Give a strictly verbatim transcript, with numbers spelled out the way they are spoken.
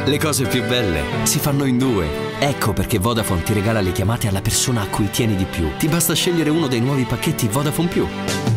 Le cose più belle si fanno in due. Ecco perché Vodafone ti regala le chiamate alla persona a cui tieni di più. Ti basta scegliere uno dei nuovi pacchetti Vodafone Più.